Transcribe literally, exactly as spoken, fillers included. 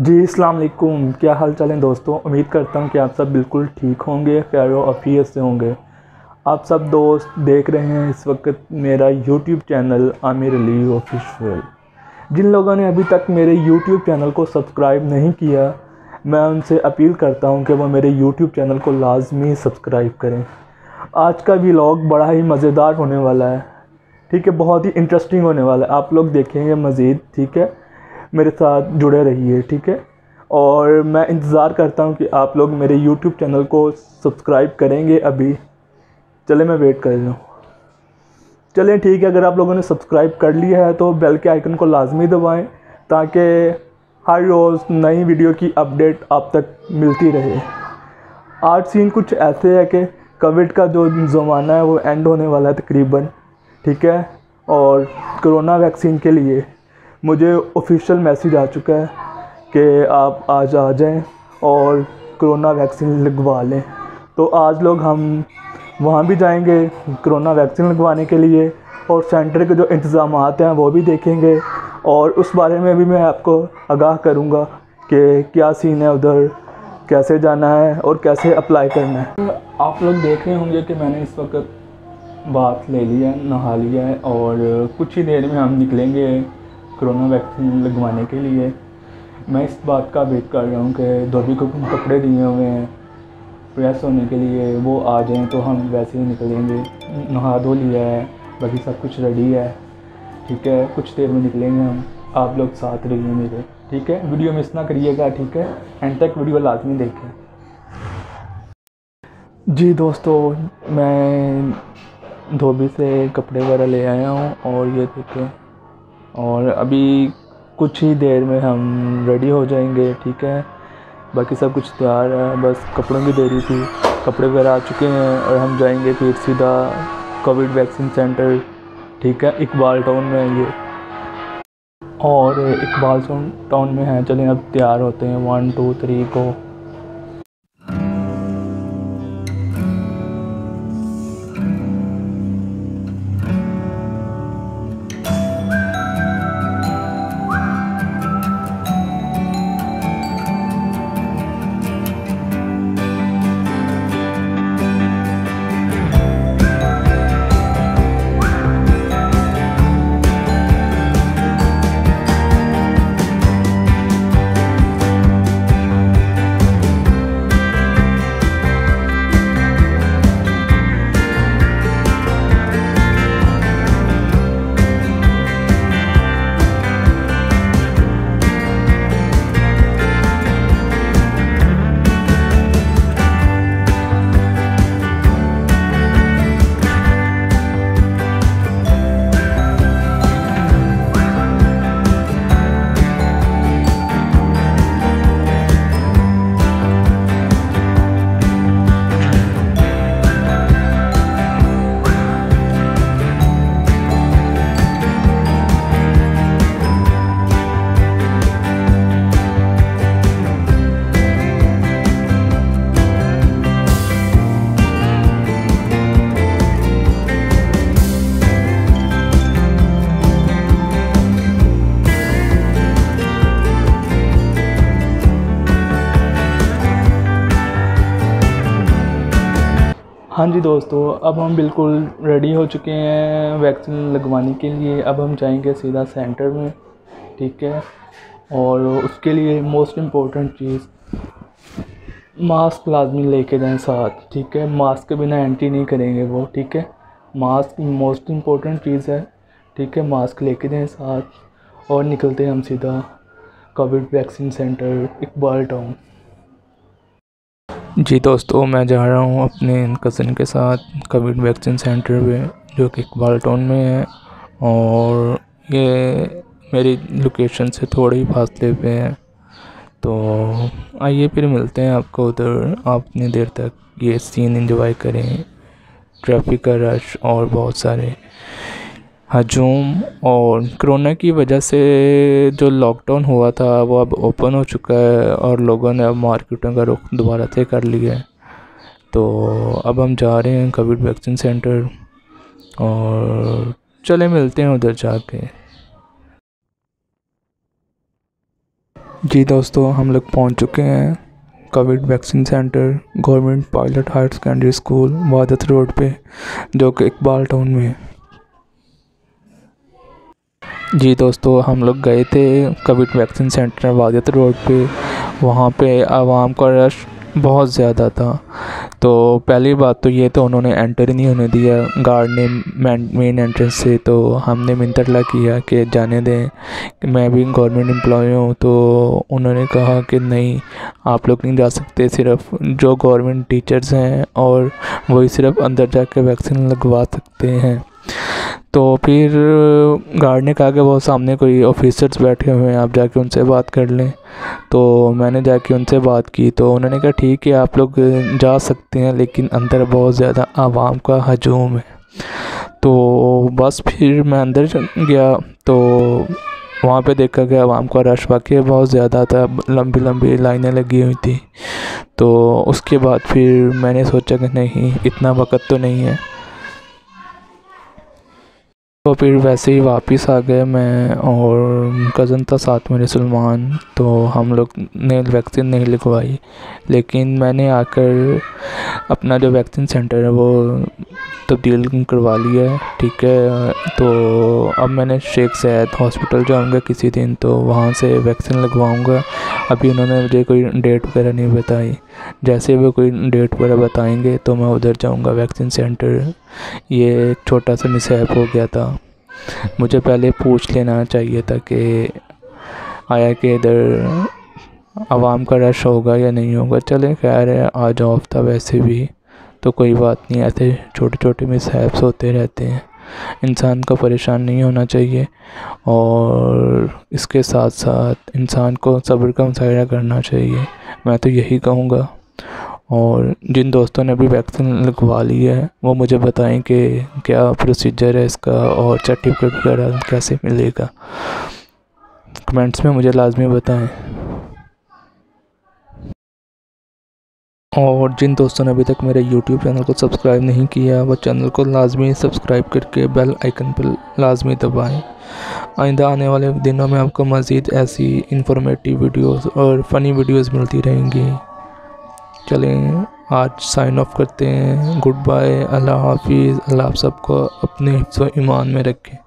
जी अस्सलाम वालेकुम। क्या हाल चाल है दोस्तों। उम्मीद करता हूँ कि आप सब बिल्कुल ठीक होंगे, खैर आफियत से होंगे। आप सब दोस्त देख रहे हैं इस वक्त मेरा YouTube channel Aamir Ali official. जिन लोगों ने अभी तक मेरे यूट्यूब चैनल को सब्सक्राइब नहीं किया, मैं उनसे अपील करता हूँ कि वो मेरे यूट्यूब चैनल को लाजमी सब्सक्राइब करें। आज का व्लॉग बड़ा ही मज़ेदार होने वाला है, ठीक है, बहुत ही इंटरेस्टिंग होने वाला है। आप लोग देखेंगे मज़ीद, ठीक है, मेरे साथ जुड़े रहिए, ठीक है। और मैं इंतज़ार करता हूँ कि आप लोग मेरे यूट्यूब चैनल को सब्सक्राइब करेंगे। अभी चले मैं वेट कर रहा हूँ। चलें ठीक है, अगर आप लोगों ने सब्सक्राइब कर लिया है तो बेल के आइकन को लाजमी दबाएं ताकि हर रोज़ नई वीडियो की अपडेट आप तक मिलती रहे। आज सीन कुछ ऐसे है कि कोविड का जो ज़माना है वो एंड होने वाला है तकरीबन, ठीक है। और कोरोना वैक्सीन के लिए मुझे ऑफिशियल मैसेज आ चुका है कि आप आज आ जाएं और कोरोना वैक्सीन लगवा लें। तो आज लोग हम वहाँ भी जाएंगे कोरोना वैक्सीन लगवाने के लिए, और सेंटर के जो इंतज़ामात हैं वो भी देखेंगे, और उस बारे में भी मैं आपको आगाह करूँगा कि क्या सीन है उधर, कैसे जाना है और कैसे अप्लाई करना है। आप लोग देख रहे होंगे कि मैंने इस वक्त बात ले लिया है, नहा लिया है, और कुछ ही देर में हम निकलेंगे कोरोना वैक्सीन लगवाने के लिए। मैं इस बात का वेट कर रहा हूँ कि धोबी को कपड़े दिए हुए हैं प्रेस होने के लिए, वो आ जाएं तो हम वैसे ही निकलेंगे। नहा धो लिया है, बाकी सब कुछ रेडी है, ठीक है। कुछ देर में निकलेंगे हम, आप लोग साथ रहिए मेरे, ठीक है। वीडियो मिस ना करिएगा, ठीक है, एंड तक वीडियो लाजमी देखें। जी दोस्तों, मैं धोबी से कपड़े वगैरह ले आया हूँ और ये देखें, और अभी कुछ ही देर में हम रेडी हो जाएंगे, ठीक है। बाकी सब कुछ तैयार है, बस कपड़ों की देरी थी। कपड़े वगैरह आ चुके हैं और हम जाएंगे फिर सीधा कोविड वैक्सीन सेंटर, ठीक है। इकबाल टाउन में है ये, और इकबाल टाउन में है। चलें अब तैयार होते हैं, वन टू थ्री को। हाँ जी दोस्तों, अब हम बिल्कुल रेडी हो चुके हैं वैक्सीन लगवाने के लिए। अब हम जाएंगे सीधा सेंटर में, ठीक है। और उसके लिए मोस्ट इम्पोर्टेंट चीज़ मास्क लाजमी लेके जाएं साथ, ठीक है। मास्क के बिना एंट्री नहीं करेंगे वो, ठीक है। मास्क मोस्ट इम्पोर्टेंट चीज़ है, ठीक है। मास्क लेके जाएं साथ और निकलते हैं हम सीधा covid vaccine centre Iqbal town. जी दोस्तों, मैं जा रहा हूँ अपने कज़न के साथ कोविड वैक्सीन सेंटर पे, जो कि इकबाल टाउन में है, और ये मेरी लोकेशन से थोड़े ही फासले पे है। तो आइए फिर मिलते हैं आपको उधर। आप इतनी देर तक ये सीन एंजॉय करें, ट्रैफिक का रश और बहुत सारे हजूम। और कोरोना की वजह से जो लॉकडाउन हुआ था वो अब ओपन हो चुका है, और लोगों ने अब मार्केटों का रुख दोबारा से कर लिया है। तो अब हम जा रहे हैं कोविड वैक्सीन सेंटर, और चले मिलते हैं उधर जाके। जी दोस्तों, हम लोग पहुंच चुके हैं covid vaccine centre government pilot higher secondary school Wahdat road पे, जो कि इकबाल टाउन में है। जी दोस्तों, हम लोग गए थे covid vaccine centre Wahdat road पे। वहाँ पे आवाम का रश बहुत ज़्यादा था। तो पहली बात तो ये तो उन्होंने एंटर ही नहीं होने दिया गार्ड ने मेन एंट्रेंस से। तो हमने मिंतरला किया कि जाने दें, कि मैं भी गवर्नमेंट एम्प्लॉय हूँ। तो उन्होंने कहा कि नहीं, आप लोग नहीं जा सकते, सिर्फ जो गवर्नमेंट टीचर्स हैं और वही सिर्फ अंदर जाके वैक्सीन लगवा सकते हैं। तो फिर गार्ड ने कहा कि वो सामने कोई ऑफिसर्स बैठे हुए हैं, आप जाके उनसे बात कर लें। तो मैंने जाके उनसे बात की तो उन्होंने कहा ठीक है, आप लोग जा सकते हैं, लेकिन अंदर बहुत ज़्यादा आवाम का हजूम है। तो बस फिर मैं अंदर गया तो वहाँ पे देखा कि आवाम का रश वाकई बहुत ज़्यादा था, लंबी लंबी लाइनें लगी हुई थी। तो उसके बाद फिर मैंने सोचा कि नहीं, इतना वक्त तो नहीं है। तो फिर वैसे ही वापस आ गए, मैं और कज़न था साथ मेरे सलमान। तो हम लोग ने वैक्सीन नहीं लगवाई, लेकिन मैंने आकर अपना जो वैक्सीन सेंटर है वो तब्दील करवा लिया है। ठीक है, तो अब मैंने शेख ज़ायद हॉस्पिटल जाऊंगा किसी दिन, तो वहाँ से वैक्सीन लगवाऊंगा। अभी उन्होंने मुझे कोई डेट वगैरह नहीं बताई, जैसे वो कोई डेट वगैरह बताएंगे तो मैं उधर जाऊंगा वैक्सीन सेंटर। ये एक छोटा सा मिसहैप हो गया था, मुझे पहले पूछ लेना चाहिए था कि आया कि इधर आवाम का रश होगा या नहीं होगा। चले खैर है, आज ऑफ था वैसे भी, तो कोई बात नहीं, ऐसे छोटे छोटे मिसहैप्स होते रहते हैं, इंसान को परेशान नहीं होना चाहिए। और इसके साथ साथ इंसान को सब्र का मुजाहिरा करना चाहिए, मैं तो यही कहूँगा। और जिन दोस्तों ने अभी वैक्सीन लगवा ली है वो मुझे बताएं कि क्या प्रोसीजर है इसका और सर्टिफिकेट वगैरह कैसे मिलेगा, कमेंट्स में मुझे लाजमी बताएं। और जिन दोस्तों ने अभी तक मेरे यूट्यूब चैनल को सब्सक्राइब नहीं किया, वो चैनल को लाजमी सब्सक्राइब करके बेल आइकन पर लाजमी दबाएं। आइंदा आने वाले दिनों में आपको मज़ीद ऐसी इंफॉर्मेटिव वीडियोस और फ़नी वीडियोस मिलती रहेंगी। चलें, आज साइन ऑफ करते हैं। गुड बाय, अल्लाह हाफिज़। अल्लाह आप सबको अपने हिफ्ज़ व ईमान में रखें।